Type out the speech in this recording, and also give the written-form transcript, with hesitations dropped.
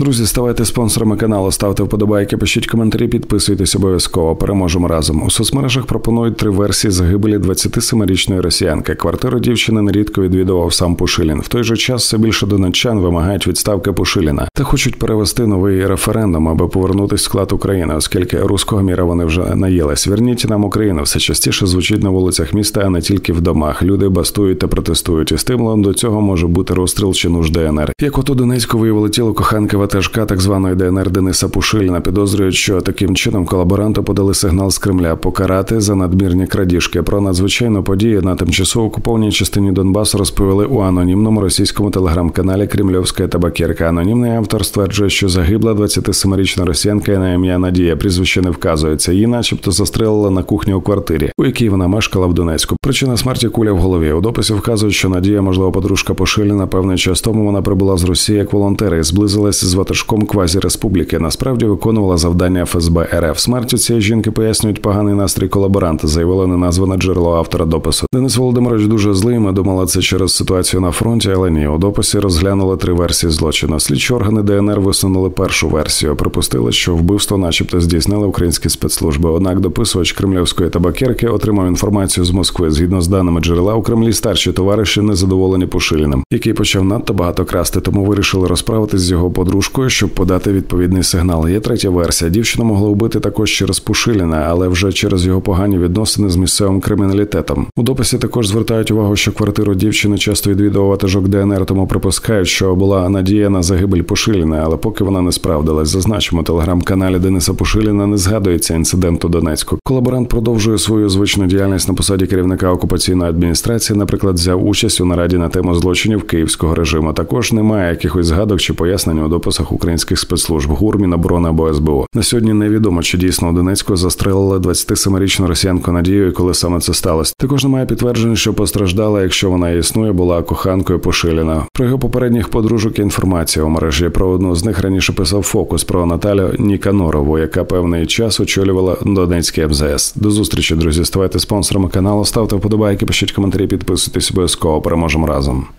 Друзі, ставайте спонсорами каналу, ставте вподобайки, пишіть коментарі, підписуйтесь обов'язково. Переможемо разом. У соцмережах пропонують 3 версії загибелі 27-річної росіянки. Квартиру дівчини нерідко відвідував сам Пушилін. В той же час все більше донеччан вимагають відставки Пушиліна та хочуть перевести новий референдум, аби повернутися в склад України, оскільки руського міра вони вже наїлись. Верніть нам Україну все частіше звучить на вулицях міста, а не тільки в домах. Люди бастують та протестують. І стимулом до цього може бути розстріл чи нуж ДНР. Як от у Донецьку виявили тіло коханки ватажка так званої ДНР Дениса Пушиліна, підозрюють, що таким чином колаборанту подали сигнал з Кремля покарати за надмірні крадіжки. Про надзвичайну подію на тимчасово окупованій частині Донбасу розповіли у анонімному російському телеграм-каналі «Кремлівська табакерка». Анонімний автор стверджує, що загибла 27-річна росіянка на ім'я Надія, прізвище не вказується. Її начебто застрелили на кухні у квартирі, у якій вона мешкала в Донецьку. Причина смерті – куля в голові. У дописі вказують, що Надія, можливо, подружка Пушиліна, певний час тому вона прибула з Росії як волонтер і зблизилась з ватажком квазі-республіки. Насправді виконувала завдання ФСБ РФ. Смертю цієї жінки пояснюють поганий настрій колаборанта, заявило неназване джерело автора допису. Денис Володимирович дуже злий, ми думали це через ситуацію на фронті, але ні. У дописі розглянули 3 версії злочину. Слідчі органи ДНР висунули першу версію. Припустили, що вбивство начебто здійснили українські спецслужби. Однак дописувач кремлівської табакерки отримав інформацію з Москви. Згідно з даними джерела, у Кремлі старші товариші незадоволені Пушиліним, який почав надто багато красти, тому вирішили розправитись з його подружкою, щоб подати відповідний сигнал. Є третя версія. Дівчину могли вбити також через Пушиліна, але вже через його погані відносини з місцевим криміналітетом. У дописі також звертають увагу, що квартиру дівчини часто відвідував ватажок ДНР, тому припускають, що була надія на загибель Пушиліна, але поки вона не справдилась. Зазначимо, телеграм-каналі Дениса Пушиліна не згадується інцидент у Донецьку. Колаборант продовжує свою звичну діяльність на посаді керівника окупаційної адміністрації, наприклад, взяв участь у нараді на тему злочинів київського режиму. Також немає якихось згадок чи пояснень у дописах українських спецслужб, ГУР, Міноборони або СБУ. На сьогодні невідомо, чи дійсно у Донецьку застрелили 27-річну росіянку Надію і коли саме це сталося. Також немає підтверджень, що постраждала, якщо вона існує, була коханкою Пушиліна. Про його попередніх подружок інформація у мережі. Про одну з них раніше писав «Фокус» про Наталю Ніканорову, яка певний час очолювала Донецький МЗС. До зустрічі, друзі. Ставайте спонсорами каналу, ставте вподобайки, пишіть коментарі, підписуйтесь обов'язково. Переможемо разом.